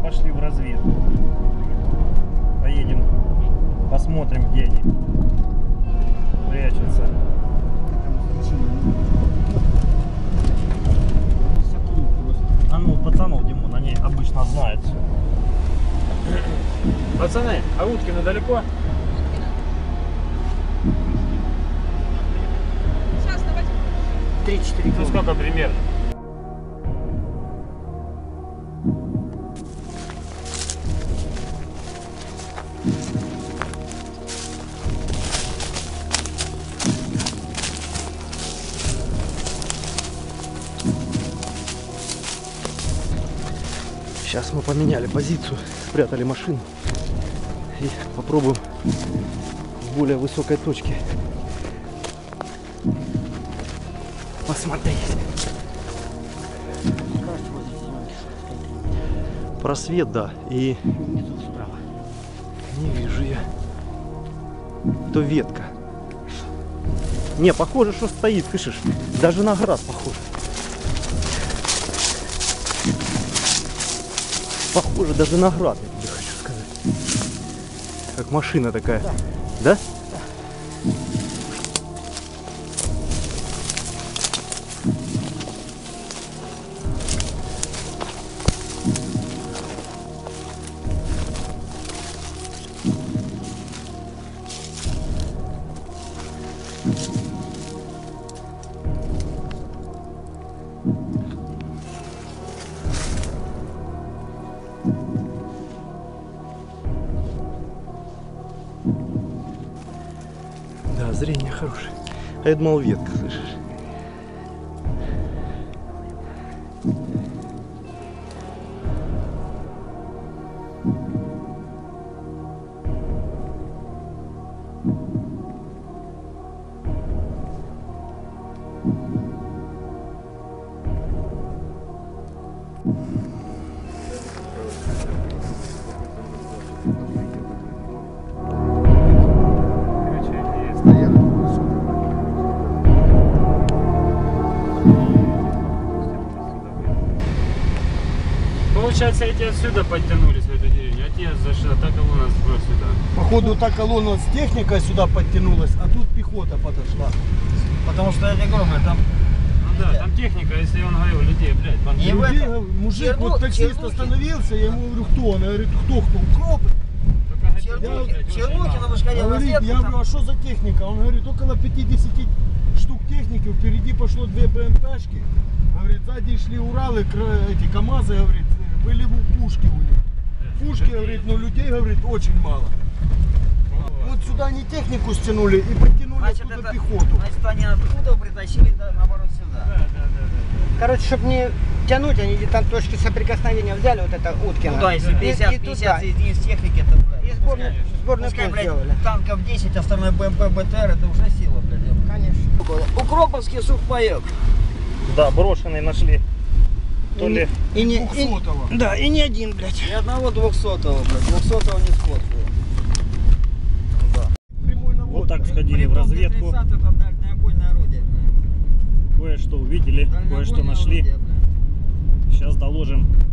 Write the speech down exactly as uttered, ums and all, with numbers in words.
пошли в разведку. Поедем, посмотрим, где они прячутся. А ну, пацанов, Димон, они обычно знают все. Пацаны, а Уткина далеко? Сейчас, давайте. три-четыре. Ну сколько примерно? Сейчас мы поменяли позицию, спрятали машину и попробуем в более высокой точке посмотреть. Просвет, да, и не вижу я. То ветка. Не, похоже, что стоит, слышишь? Даже на град похоже. Похоже даже на град, я тебе хочу сказать. Как машина такая. Да? Да? Да, зрение хорошее. А я думал, ветка, слышишь? Получается, эти отсюда подтянулись в эту деревню, а те зашли, та колонна сюда. Походу, та колонна с техникой сюда подтянулась, а тут пехота подошла. Потому что я не говорю, там... Ну да, там техника, если он говорил, людей, блядь, вон... И людей, мужик, Черну... вот таксист Чернухи. остановился, я ему говорю, кто? Он говорит, кто, кто? Укропы. Чернухи на Мышкане Говорит, разведку. я говорю, а что за техника? Он говорит, около пятидесяти штук техники, впереди пошло две БМПшки. Говорит, сзади шли Уралы, эти КамАЗы, говорит, были пушки у них. Пушки, говорит, но людей, говорит, очень мало. Вот сюда они технику стянули и подтянули Значит, оттуда это, пехоту. значит, они оттуда притащили, да, наоборот, сюда. Да, да, да, да. Короче, чтобы не тянуть, они там точки соприкосновения взяли, вот это Уткина. Ну да, если пятьдесят пятьдесят единиц техники, то да. И сборный, сборный Пускай, пункт блядь, сделали. танков десять, остальное БМП, БТР, это уже сила, блядь. Конечно. Укроповский сухпайок. Да, брошенный нашли. То ли... И не, и, двухсотого. да, и не один, блядь. Ни одного двухсотого, блядь. Двухсотого не сфоткаю. Вот так сходили в разведку. тридцать это дальнобойное орудие, блядь. Кое-что увидели, кое-что Дальнобойное нашли. орудие, блядь. Сейчас доложим